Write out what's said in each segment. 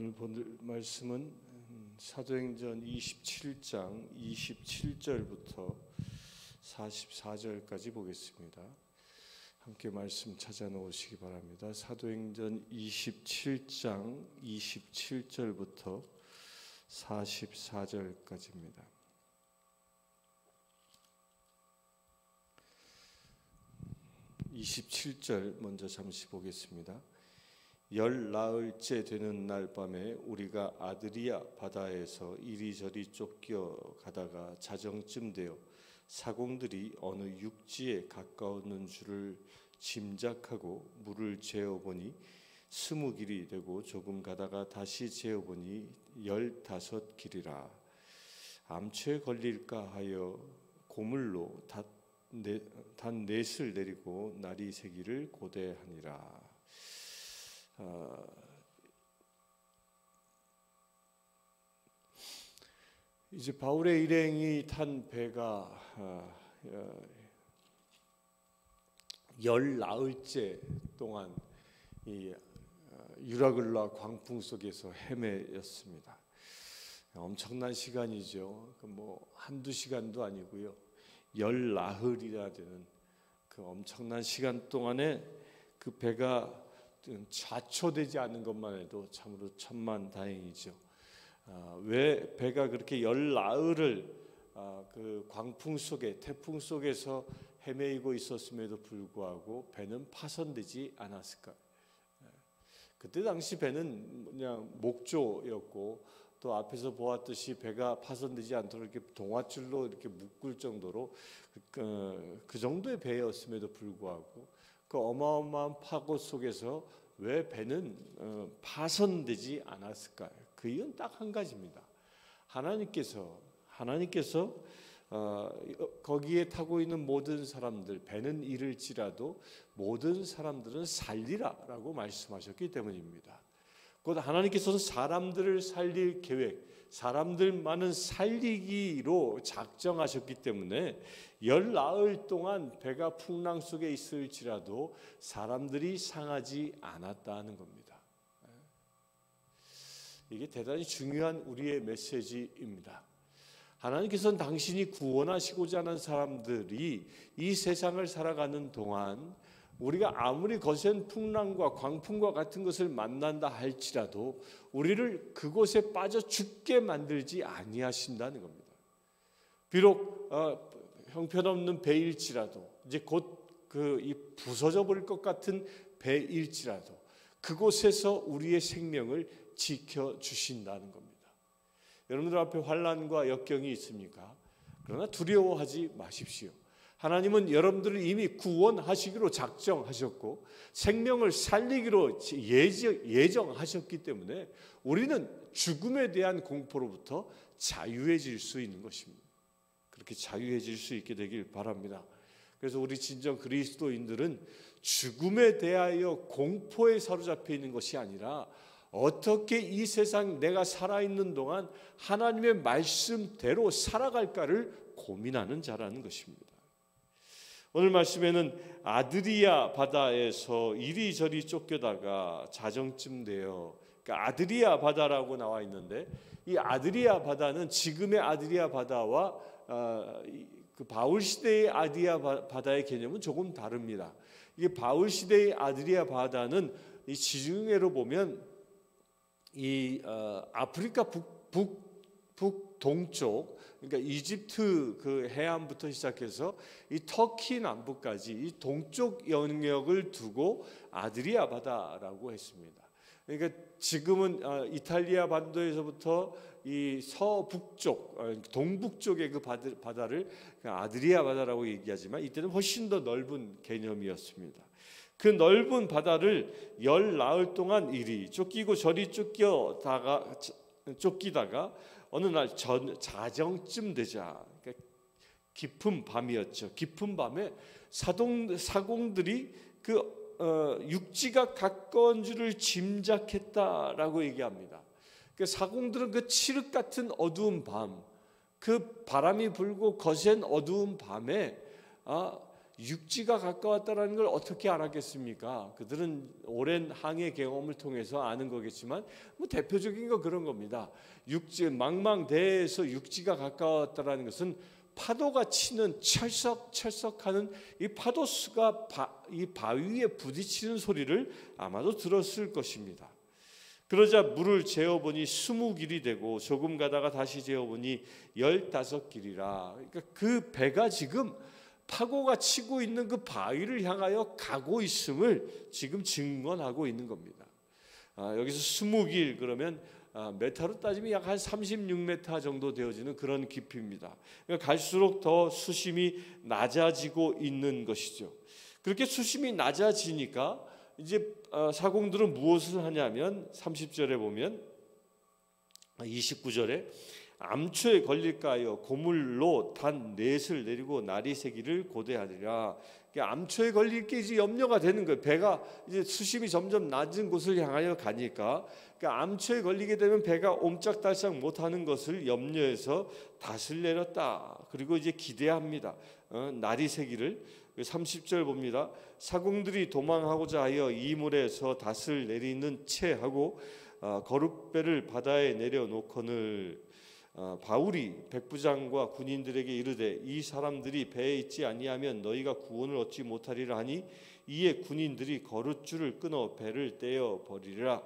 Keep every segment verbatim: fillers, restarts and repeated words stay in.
오늘 본 말씀은 사도행전 이십칠 장 이십칠 절부터 사십사 절까지 보겠습니다. 함께 말씀 찾아 놓으시기 바랍니다. 사도행전 이십칠 장 이십칠 절부터 사십사 절까지입니다. 이십칠 절 먼저 잠시 보겠습니다. 열 나흘째 되는 날 밤에 우리가 아드리아 바다에서 이리저리 쫓겨 가다가 자정쯤 되어 사공들이 어느 육지에 가까웠는 줄을 짐작하고 물을 재어보니 스무 길이 되고 조금 가다가 다시 재어보니 열다섯 길이라. 암초에 걸릴까 하여 고물로 단 넷을 내리고 날이 새기를 고대하니라. 어, 이제 바울의 일행이 탄 배가 어, 어, 열 나흘째 동안 이 어, 유라굴라 광풍 속에서 헤매였습니다. 엄청난 시간이죠. 그 뭐 한두 시간도 아니고요. 열 나흘이나 되는 그 엄청난 시간 동안에 그 배가 좌초되지 않는 것만 해도 참으로 천만다행이죠. 아, 왜 배가 그렇게 열 나흘을 아, 그 광풍 속에 태풍 속에서 헤매이고 있었음에도 불구하고 배는 파손되지 않았을까? 그때 당시 배는 그냥 목조였고 또 앞에서 보았듯이 배가 파손되지 않도록 이렇게 동아줄로 이렇게 묶을 정도로 그, 그 정도의 배였음에도 불구하고 그 어마어마한 파고 속에서 왜 배는 어, 파손되지 않았을까요? 그 이유는 딱 한 가지입니다. 하나님께서 하나님께서 어, 거기에 타고 있는 모든 사람들, 배는 잃을지라도 모든 사람들은 살리라라고 말씀하셨기 때문입니다. 곧 하나님께서는 사람들을 살릴 계획, 사람들만은 살리기로 작정하셨기 때문에 열 나흘 동안 배가 풍랑 속에 있을지라도 사람들이 상하지 않았다는 겁니다. 이게 대단히 중요한 우리의 메시지입니다. 하나님께서는 당신이 구원하시고자 하는 사람들이 이 세상을 살아가는 동안 우리가 아무리 거센 풍랑과 광풍과 같은 것을 만난다 할지라도 우리를 그곳에 빠져 죽게 만들지 아니하신다는 겁니다. 비록 어, 형편없는 배일지라도 이제 곧 그 이 부서져 버릴 것 같은 배일지라도 그곳에서 우리의 생명을 지켜 주신다는 겁니다. 여러분들 앞에 환난과 역경이 있습니까? 그러나 두려워하지 마십시오. 하나님은 여러분들을 이미 구원하시기로 작정하셨고 생명을 살리기로 예정하셨기 때문에 우리는 죽음에 대한 공포로부터 자유해질 수 있는 것입니다. 그렇게 자유해질 수 있게 되길 바랍니다. 그래서 우리 진정 그리스도인들은 죽음에 대하여 공포에 사로잡혀 있는 것이 아니라 어떻게 이 세상 내가 살아있는 동안 하나님의 말씀대로 살아갈까를 고민하는 자라는 것입니다. 오늘 말씀에는 아드리아 바다에서 이리저리 쫓겨다가 자정쯤 되어 그러니까 아드리아 바다라고 나와 있는데 이 아드리아 바다는 지금의 아드리아 바다와 어, 그 바울 시대의 아드리아 바다의 개념은 조금 다릅니다. 이게 바울 시대의 아드리아 바다는 이 지중해로 보면 이 어, 아프리카 북, 북, 북동쪽 그러니까 이집트 그 해안부터 시작해서 이 터키 남부까지 이 동쪽 영역을 두고 아드리아 바다라고 했습니다. 그러니까 지금은 이탈리아 반도에서부터 이 서북쪽, 동북쪽의 그 바다를 아드리아 바다라고 얘기하지만 이때는 훨씬 더 넓은 개념이었습니다. 그 넓은 바다를 열 나흘 동안 이리 쫓기고 저리 쫓겨다가 쫓기다가 어느 날 전, 자정쯤 되자 그러니까 깊은 밤이었죠. 깊은 밤에 사동, 사공들이 그 어, 육지가 가까운 줄을 짐작했다라고 얘기합니다. 그 사공들은 그 칠흑 같은 어두운 밤, 그 바람이 불고 거센 어두운 밤에 아, 육지가 가까웠다라는 걸 어떻게 알았겠습니까? 그들은 오랜 항해 경험을 통해서 아는 거겠지만 뭐 대표적인 거 그런 겁니다. 육지 망망대해에서 육지가 가까웠다라는 것은 파도가 치는 철썩철썩하는 이 파도수가 바, 이 바위에 부딪히는 소리를 아마도 들었을 것입니다. 그러자 물을 재어보니 스무 길이 되고 조금 가다가 다시 재어보니 열다섯 길이라. 그러니까 그 배가 지금 파고가 치고 있는 그 바위를 향하여 가고 있음을 지금 증언하고 있는 겁니다. 아, 여기서 스무 길 그러면 아, 메타로 따지면 약 한 삼십육 미터 정도 되어지는 그런 깊이입니다. 그러니까 갈수록 더 수심이 낮아지고 있는 것이죠. 그렇게 수심이 낮아지니까 이제 사공들은 무엇을 하냐면 삼십 절에 보면 이십구 절에 암초에 걸릴까 하여 고물로 단 넷을 내리고 나리새기를 고대하리라. 암초에 걸릴 게 이제 염려가 되는 거예요. 배가 이제 수심이 점점 낮은 곳을 향하여 가니까 그러니까 암초에 걸리게 되면 배가 옴짝달싹 못하는 것을 염려해서 닷을 내렸다. 그리고 이제 기대합니다. 어, 나리새기를 삼십 절 봅니다. 사공들이 도망하고자 하여 이물에서 닷을 내리는 채 하고 어, 거룻배를 바다에 내려놓거늘 어, 바울이 백부장과 군인들에게 이르되 이 사람들이 배에 있지 아니하면 너희가 구원을 얻지 못하리라 하니 이에 군인들이 거룻줄을 끊어 배를 떼어 버리리라.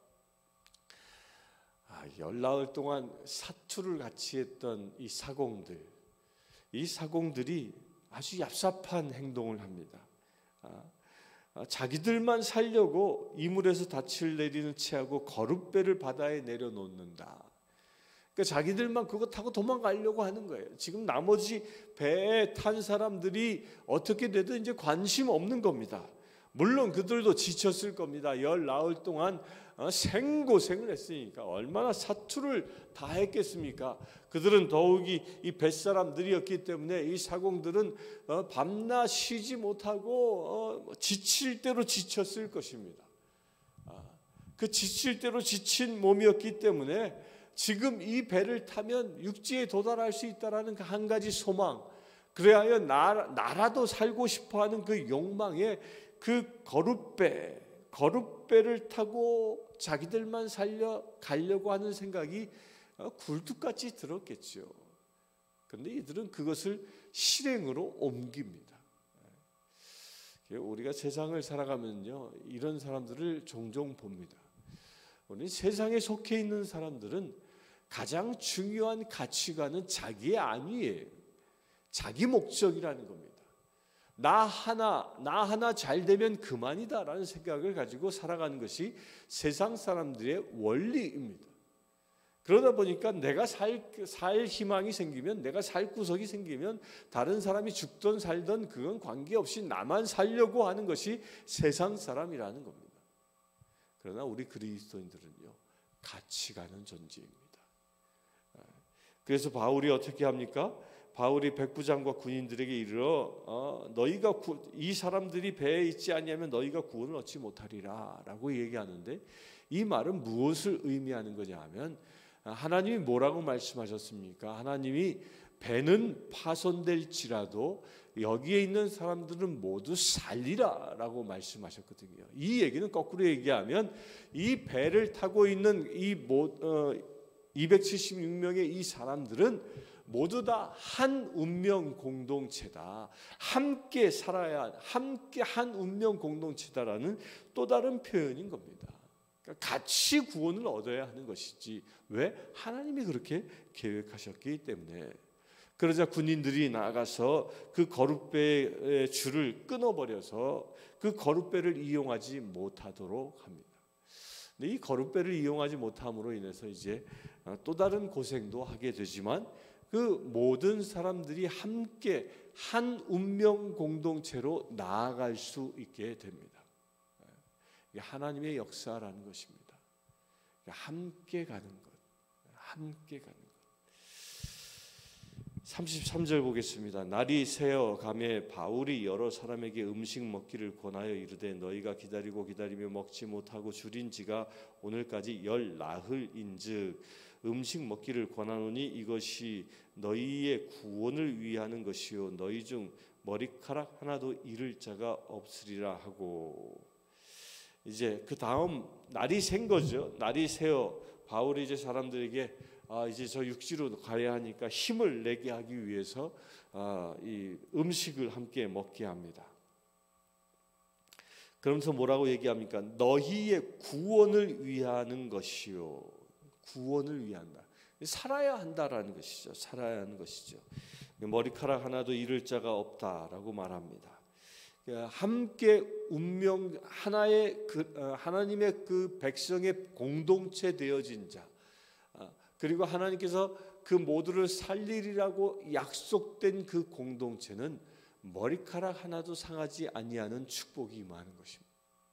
아, 열나흘 동안 사투를 같이 했던 이 사공들, 이 사공들이 아주 얍삽한 행동을 합니다. 아, 아, 자기들만 살려고 이물에서 닻을 내리는 채하고 거룻배를 바다에 내려놓는다. 그러니까 자기들만 그거 타고 도망가려고 하는 거예요. 지금 나머지 배에 탄 사람들이 어떻게 되든 이제 관심 없는 겁니다. 물론 그들도 지쳤을 겁니다. 열나흘 동안 생고생을 했으니까 얼마나 사투를 다 했겠습니까? 그들은 더욱이 이 뱃사람들이었기 때문에 이 사공들은 밤낮 쉬지 못하고 지칠 대로 지쳤을 것입니다. 그 지칠 대로 지친 몸이었기 때문에 지금 이 배를 타면 육지에 도달할 수 있다라는 그 한 가지 소망, 그래야 나라, 나라도 살고 싶어하는 그 욕망에 그 거룻배, 거룻배를 타고 자기들만 살려 가려고 하는 생각이 굴뚝같이 들었겠죠. 그런데 이들은 그것을 실행으로 옮깁니다. 우리가 세상을 살아가면요, 이런 사람들을 종종 봅니다. 우리 세상에 속해 있는 사람들은 가장 중요한 가치관은 자기의 안위예요. 자기 목적이라는 겁니다. 나 하나, 나 하나 잘 되면 그만이다라는 생각을 가지고 살아가는 것이 세상 사람들의 원리입니다. 그러다 보니까 내가 살, 살 희망이 생기면, 내가 살 구석이 생기면 다른 사람이 죽든 살든 그건 관계없이 나만 살려고 하는 것이 세상 사람이라는 겁니다. 그러나 우리 그리스도인들은요, 같이 가는 존재입니다. 그래서 바울이 어떻게 합니까? 바울이 백부장과 군인들에게 이르러 어, 너희가 구, 이 사람들이 배에 있지 아니하면 너희가 구원을 얻지 못하리라 라고 얘기하는데, 이 말은 무엇을 의미하는 거냐 하면, 하나님이 뭐라고 말씀하셨습니까? 하나님이 배는 파손될지라도 여기에 있는 사람들은 모두 살리라 라고 말씀하셨거든요. 이 얘기는 거꾸로 얘기하면 이 배를 타고 있는 이 모, 어, 이백칠십육 명의 이 사람들은 모두 다 한 운명 공동체다. 함께 살아야 함께 한 운명 공동체다라는 또 다른 표현인 겁니다. 그러니까 같이 구원을 얻어야 하는 것이지, 왜? 하나님이 그렇게 계획하셨기 때문에. 그러자 군인들이 나가서 그 거룻배의 줄을 끊어버려서 그 거룻배를 이용하지 못하도록 합니다. 근데 이 거룻배를 이용하지 못함으로 인해서 이제 또 다른 고생도 하게 되지만 그 모든 사람들이 함께 한 운명 공동체로 나아갈 수 있게 됩니다. 이게 하나님의 역사라는 것입니다. 함께 가는 것, 함께 가는 것. 삼십삼 절 보겠습니다. 날이 새어 가매 바울이 여러 사람에게 음식 먹기를 권하여 이르되 너희가 기다리고 기다리며 먹지 못하고 줄인 지가 오늘까지 열 나흘인즉 음식 먹기를 권하노니 이것이 너희의 구원을 위하는 것이요 너희 중 머리카락 하나도 잃을 자가 없으리라 하고. 이제 그 다음 날이 샌 거죠. 날이 새어 바울이 이제 사람들에게 아 이제 저 육지로 가야 하니까 힘을 내게 하기 위해서 아, 이 음식을 함께 먹게 합니다. 그러면서 뭐라고 얘기합니까? 너희의 구원을 위하는 것이요. 구원을 위한다. 살아야 한다라는 것이죠. 살아야 하는 것이죠. 머리카락 하나도 잃을 자가 없다라고 말합니다. 함께 운명 하나의 그 하나님의 그 백성의 공동체 되어진 자, 그리고 하나님께서 그 모두를 살리리라고 약속된 그 공동체는 머리카락 하나도 상하지 아니하는 축복이 임하는 것입니다.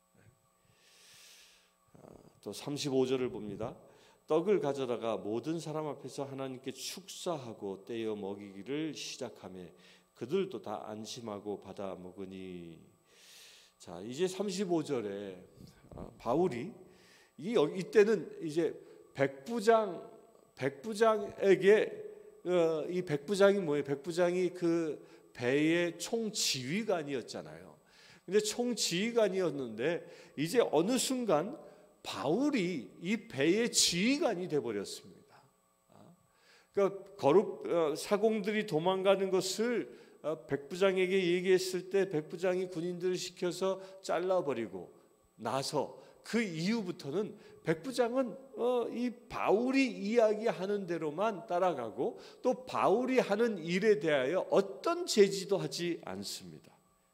또 삼십오 절을 봅니다. 떡을 가져다가 모든 사람 앞에서 하나님께 축사하고 떼어 먹이기를 시작하며 그들도 다 안심하고 받아 먹으니. 자, 이제 삼십오 절에 바울이 이 이때는 이제 백부장 백부장에게 어, 이 백부장이 뭐예요? 백부장이 그 배의 총지휘관이었잖아요. 근데 총지휘관이었는데 이제 어느 순간 바울이 이 배의 지휘관이 돼 버렸습니다. 그러니까 거룩 사공들이 도망가는 것을 백부장에게 얘기했을 때 백부장이 군인들을 시켜서 잘라버리고 나서 그 이후부터는 백부장은 이 바울이 이야기하는 대로만 따라가고 또 바울이 하는 일에 대하여 어떤 제지도 하지 않습니다.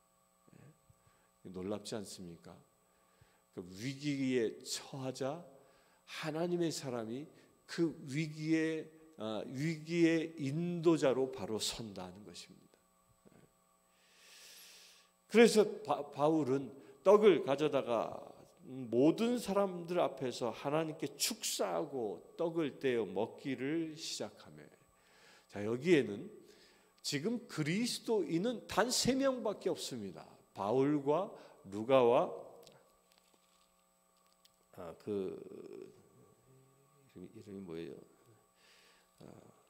놀랍지 않습니까? 위기에 처하자 하나님의 사람이 그 위기의 위기의 인도자로 바로 선다는 것입니다. 그래서 바, 바울은 떡을 가져다가 모든 사람들 앞에서 하나님께 축사하고 떡을 떼어 먹기를 시작하며, 자 여기에는 지금 그리스도인은 단 세 명밖에 없습니다. 바울과 루가와 아, 그 이름이, 이름이 뭐예요? 아,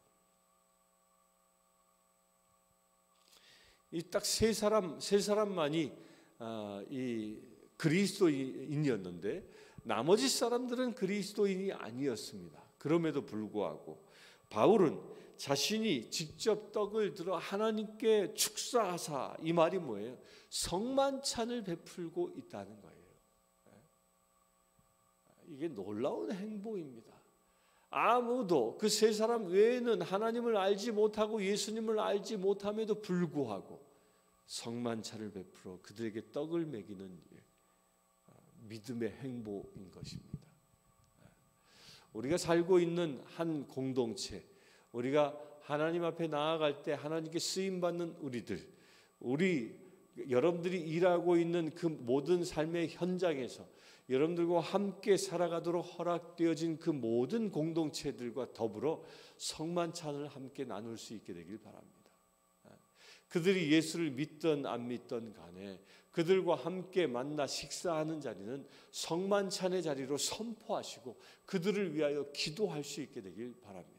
이 딱 세 사람 세 사람만이 아, 이 그리스도인이었는데 나머지 사람들은 그리스도인이 아니었습니다. 그럼에도 불구하고 바울은 자신이 직접 떡을 들어 하나님께 축사하사, 이 말이 뭐예요? 성만찬을 베풀고 있다는 거예요. 이게 놀라운 행보입니다. 아무도 그 세 사람 외에는 하나님을 알지 못하고 예수님을 알지 못함에도 불구하고 성만찬을 베풀어 그들에게 떡을 먹이는 믿음의 행보인 것입니다. 우리가 살고 있는 한 공동체, 우리가 하나님 앞에 나아갈 때 하나님께 쓰임받는 우리들, 우리 여러분들이 일하고 있는 그 모든 삶의 현장에서 여러분들과 함께 살아가도록 허락되어진 그 모든 공동체들과 더불어 성만찬을 함께 나눌 수 있게 되길 바랍니다. 그들이 예수를 믿든 안 믿든 간에 그들과 함께 만나 식사하는 자리는 성만찬의 자리로 선포하시고 그들을 위하여 기도할 수 있게 되길 바랍니다.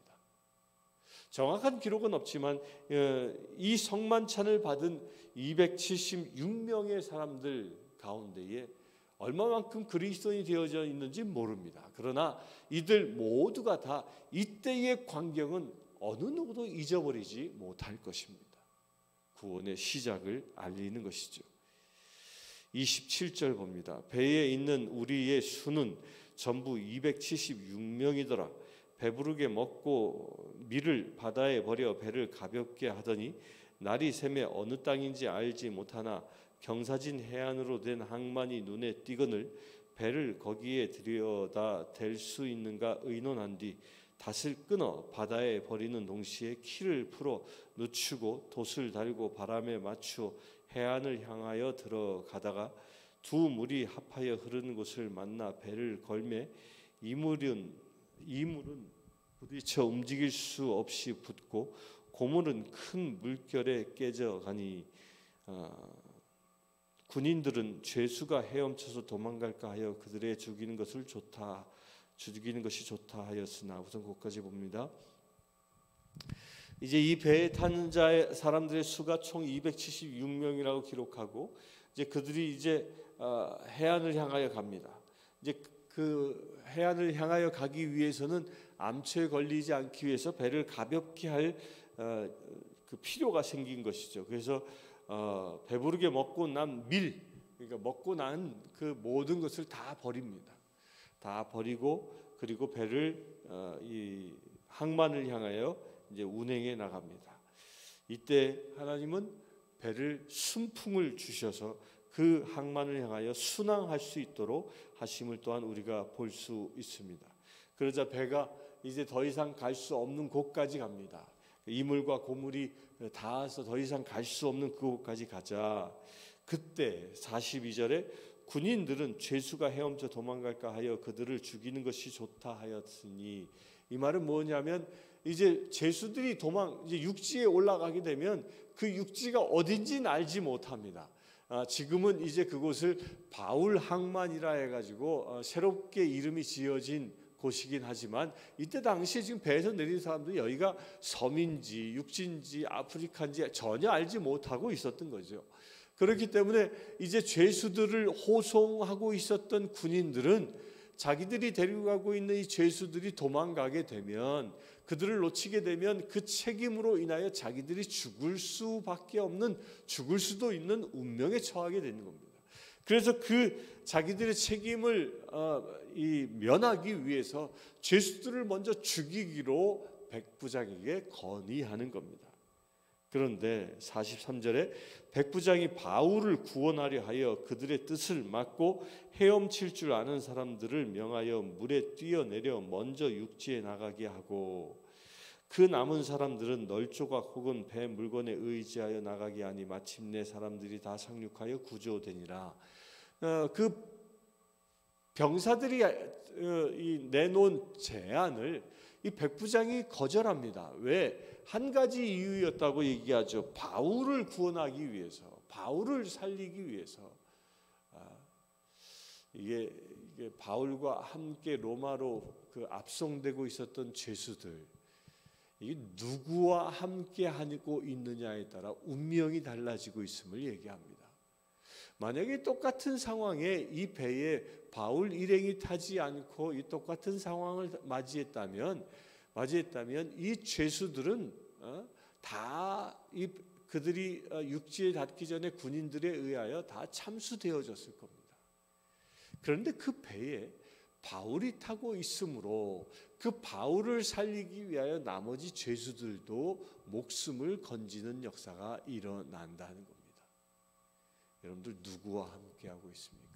정확한 기록은 없지만 이 성만찬을 받은 이백칠십육 명의 사람들 가운데에 얼마만큼 그리스도인이 되어져 있는지 모릅니다. 그러나 이들 모두가 다 이때의 광경은 어느 누구도 잊어버리지 못할 것입니다. 구원의 시작을 알리는 것이죠. 이십칠 절 봅니다. 배에 있는 우리의 수는 전부 이백칠십육 명이더라. 배부르게 먹고 밀을 바다에 버려 배를 가볍게 하더니 날이 새매 어느 땅인지 알지 못하나 경사진 해안으로 된 항만이 눈에 띄거늘 배를 거기에 들여다 댈 수 있는가 의논한 뒤 닷을 끊어 바다에 버리는 동시에 키를 풀어 늦추고 돛을 달고 바람에 맞추어 해안을 향하여 들어가다가 두 물이 합하여 흐르는 곳을 만나 배를 걸매 이물은 이물은 부딪혀 움직일 수 없이 붙고 고물은 큰 물결에 깨져가니 어, 군인들은 죄수가 헤엄쳐서 도망갈까 하여 그들의 죽이는 것을 좋다 죽이는 것이 좋다 하였으나, 우선 거기까지 봅니다. 이제 이 배에 탄 자의 사람들의 수가 총 이백칠십육 명이라고 기록하고 이제 그들이 이제 해안을 향하여 갑니다. 이제 그 해안을 향하여 가기 위해서는 암초에 걸리지 않기 위해서 배를 가볍게 할 그 필요가 생긴 것이죠. 그래서 어, 배부르게 먹고 난 밀, 그러니까 먹고 난 그 모든 것을 다 버립니다. 다 버리고 그리고 배를 어, 이 항만을 향하여 이제 운행해 나갑니다. 이때 하나님은 배를 순풍을 주셔서 그 항만을 향하여 순항할 수 있도록 하심을 또한 우리가 볼 수 있습니다. 그러자 배가 이제 더 이상 갈 수 없는 곳까지 갑니다. 이물과 고물이 닿아서 더 이상 갈 수 없는 그곳까지 가자. 그때 사십이 절에 군인들은 죄수가 헤엄쳐 도망갈까 하여 그들을 죽이는 것이 좋다 하였으니, 이 말은 뭐냐면 이제 죄수들이 도망 이제 육지에 올라가게 되면 그 육지가 어딘지는 알지 못합니다. 아, 지금은 이제 그곳을 바울 항만이라 해가지고 어, 새롭게 이름이 지어진 곳이긴 하지만 이때 당시에 지금 배에서 내린 사람들이 여기가 섬인지 육지인지 아프리카인지 전혀 알지 못하고 있었던 거죠. 그렇기 때문에 이제 죄수들을 호송하고 있었던 군인들은 자기들이 데리고 가고 있는 이 죄수들이 도망가게 되면, 그들을 놓치게 되면 그 책임으로 인하여 자기들이 죽을 수밖에 없는, 죽을 수도 있는 운명에 처하게 되는 겁니다. 그래서 그 자기들의 책임을 어, 이 면하기 위해서 죄수들을 먼저 죽이기로 백부장에게 건의하는 겁니다. 그런데 사십삼 절에 백부장이 바울을 구원하려 하여 그들의 뜻을 막고 헤엄칠 줄 아는 사람들을 명하여 물에 뛰어내려 먼저 육지에 나가게 하고, 그 남은 사람들은 널조각 혹은 배 물건에 의지하여 나가게 하니 마침내 사람들이 다 상륙하여 구조되니라. 어, 그 병사들이 어, 이 내놓은 제안을 이 백부장이 거절합니다. 왜? 한 가지 이유였다고 얘기하죠. 바울을 구원하기 위해서, 바울을 살리기 위해서. 아, 이게, 이게 바울과 함께 로마로 그 압송되고 있었던 죄수들, 이게 누구와 함께 하고 있느냐에 따라 운명이 달라지고 있음을 얘기합니다. 만약에 똑같은 상황에 이 배에 바울 일행이 타지 않고 이 똑같은 상황을 맞이했다면 맞이했다면 이 죄수들은 어, 다 이 그들이 육지에 닿기 전에 군인들에 의하여 다 참수되어졌을 겁니다. 그런데 그 배에 바울이 타고 있으므로 그 바울을 살리기 위하여 나머지 죄수들도 목숨을 건지는 역사가 일어난다는 겁니다. 여러분들 누구와 함께하고 있습니까?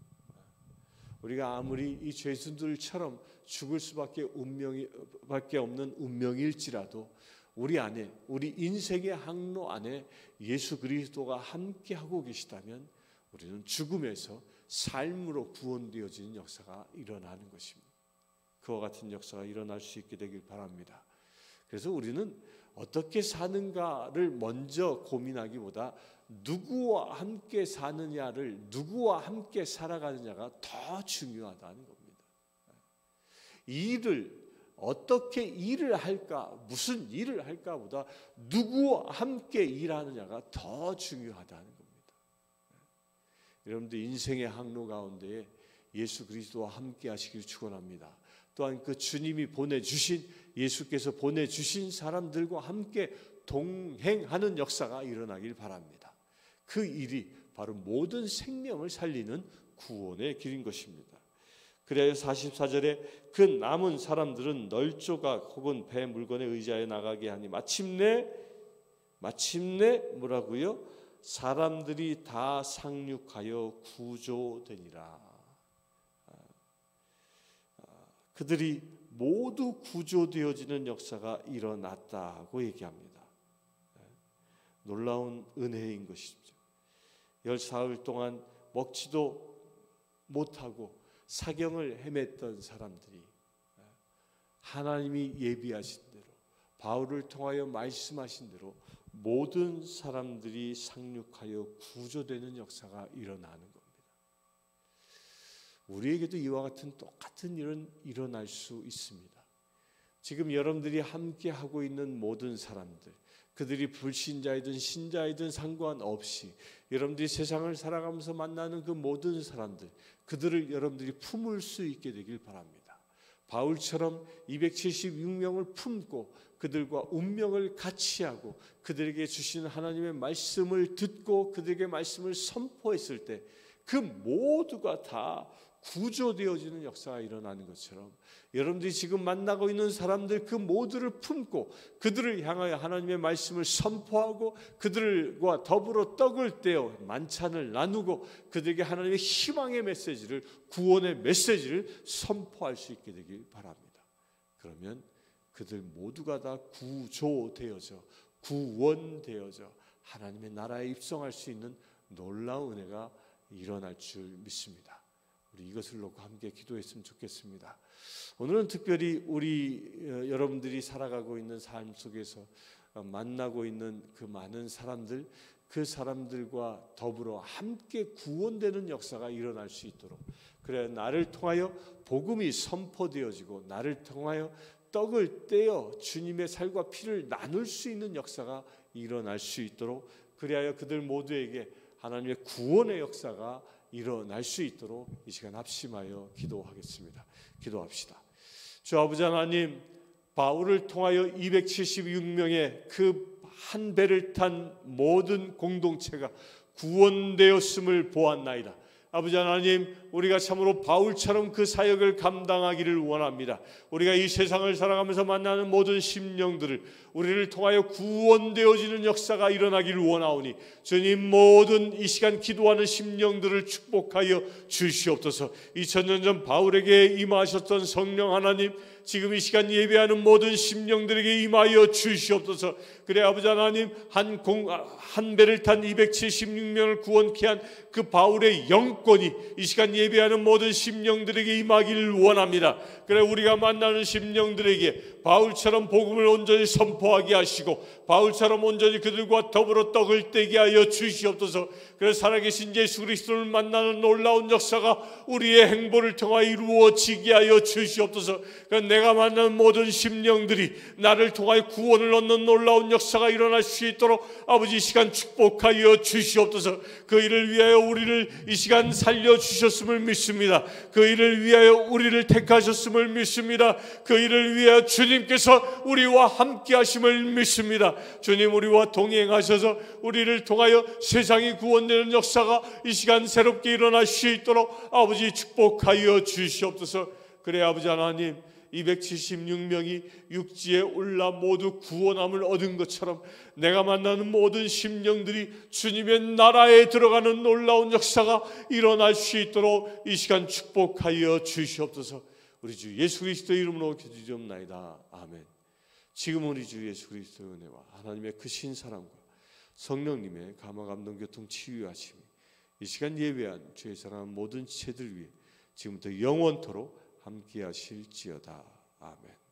우리가 아무리 이 죄수들처럼 죽을 수밖에 운명이 밖에 없는 운명일지라도 우리 안에, 우리 인생의 항로 안에 예수 그리스도가 함께하고 계시다면 우리는 죽음에서 삶으로 구원되어지는 역사가 일어나는 것입니다. 그와 같은 역사가 일어날 수 있게 되길 바랍니다. 그래서 우리는 어떻게 사는가를 먼저 고민하기보다 누구와 함께 사느냐를, 누구와 함께 살아가느냐가 더 중요하다는 겁니다. 일을 어떻게 일을 할까, 무슨 일을 할까보다 누구와 함께 일하느냐가 더 중요하다는 겁니다. 여러분들 인생의 항로 가운데 예수 그리스도와 함께 하시길 축원합니다. 또한 그 주님이 보내주신, 예수께서 보내주신 사람들과 함께 동행하는 역사가 일어나길 바랍니다. 그 일이 바로 모든 생명을 살리는 구원의 길인 것입니다. 그래야 사십사 절에 그 남은 사람들은 널조각 혹은 배 물건에 의지하여 나가게 하니 마침내 마침내 뭐라고요? 사람들이 다 상륙하여 구조되니라. 그들이 모두 구조되어지는 역사가 일어났다고 얘기합니다. 놀라운 은혜인 것이죠. 열사흘 동안 먹지도 못하고 사경을 헤맸던 사람들이 하나님이 예비하신 대로, 바울을 통하여 말씀하신 대로 모든 사람들이 상륙하여 구조되는 역사가 일어나는 겁니다. 우리에게도 이와 같은 똑같은 일은 일어날 수 있습니다. 지금 여러분들이 함께 하고 있는 모든 사람들, 그들이 불신자이든 신자이든 상관없이 여러분들이 세상을 살아가면서 만나는 그 모든 사람들, 그들을 여러분들이 품을 수 있게 되길 바랍니다. 바울처럼 이백칠십육 명을 품고 그들과 운명을 같이 하고 그들에게 주신 하나님의 말씀을 듣고 그들에게 말씀을 선포했을 때 그 모두가 다 구조되어지는 역사가 일어나는 것처럼 여러분들이 지금 만나고 있는 사람들 그 모두를 품고 그들을 향하여 하나님의 말씀을 선포하고 그들과 더불어 떡을 떼어 만찬을 나누고 그들에게 하나님의 희망의 메시지를, 구원의 메시지를 선포할 수 있게 되길 바랍니다. 그러면 그들 모두가 다 구조되어져 구원되어져 하나님의 나라에 입성할 수 있는 놀라운 은혜가 일어날 줄 믿습니다. 우리 이것을 놓고 함께 기도했으면 좋겠습니다. 오늘은 특별히 우리 여러분들이 살아가고 있는 삶 속에서 만나고 있는 그 많은 사람들, 그 사람들과 더불어 함께 구원되는 역사가 일어날 수 있도록, 그래 나를 통하여 복음이 선포되어지고 나를 통하여 떡을 떼어 주님의 살과 피를 나눌 수 있는 역사가 일어날 수 있도록, 그리하여 그들 모두에게 하나님의 구원의 역사가 일어날 수 있도록 이 시간 합심하여 기도하겠습니다. 기도합시다. 주 아버지 하나님, 바울을 통하여 이백칠십육 명의 그 한 배를 탄 모든 공동체가 구원되었음을 보았나이다. 아버지 하나님, 우리가 참으로 바울처럼 그 사역을 감당하기를 원합니다. 우리가 이 세상을 살아가면서 만나는 모든 심령들을 우리를 통하여 구원되어지는 역사가 일어나기를 원하오니 주님, 모든 이 시간 기도하는 심령들을 축복하여 주시옵소서. 이천 년 전 바울에게 임하셨던 성령 하나님, 지금 이 시간 예배하는 모든 심령들에게 임하여 주시옵소서. 그래 아버지 하나님, 한, 공, 한 배를 탄 이백칠십육 명을 구원케 한 그 바울의 영권이 이 시간 예배하는 모든 심령들에게 임하기를 원합니다. 그래 우리가 만나는 심령들에게 바울처럼 복음을 온전히 선포하게 하시고 바울처럼 온전히 그들과 더불어 떡을 떼게 하여 주시옵소서. 그래 살아계신 예수 그리스도를 만나는 놀라운 역사가 우리의 행보를 통하여 이루어지게 하여 주시옵소서. 그래 내가 만나는 모든 심령들이 나를 통하여 구원을 얻는 놀라운 역사가 일어날 수 있도록 아버지 이 시간 축복하여 주시옵소서. 그 일을 위하여 우리를 이 시간 살려주셨음을 믿습니다. 그 일을 위하여 우리를 택하셨음을 믿습니다. 그 일을 위하여 주님께서 우리와 함께 하심을 믿습니다. 주님, 우리와 동행하셔서 우리를 통하여 세상이 구원되는 역사가 이 시간 새롭게 일어날 수 있도록 아버지 축복하여 주시옵소서. 그래 아버지 하나님, 이백칠십육 명이 육지에 올라 모두 구원함을 얻은 것처럼 내가 만나는 모든 심령들이 주님의 나라에 들어가는 놀라운 역사가 일어날 수 있도록 이 시간 축복하여 주시옵소서. 우리 주 예수 그리스도의 이름으로 기도드리옵나이다. 아멘. 지금 우리 주 예수 그리스도의 은혜와 하나님의 크신 사랑과 성령님의 감화 감동 교통 치유하심이 이 시간 예배한 주의 사랑하는 모든 지체들 위해 지금부터 영원토록 함께 하실지어다. 아멘.